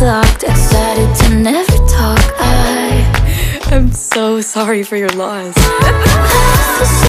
blocked, decided to never talk. I'm so sorry for your loss.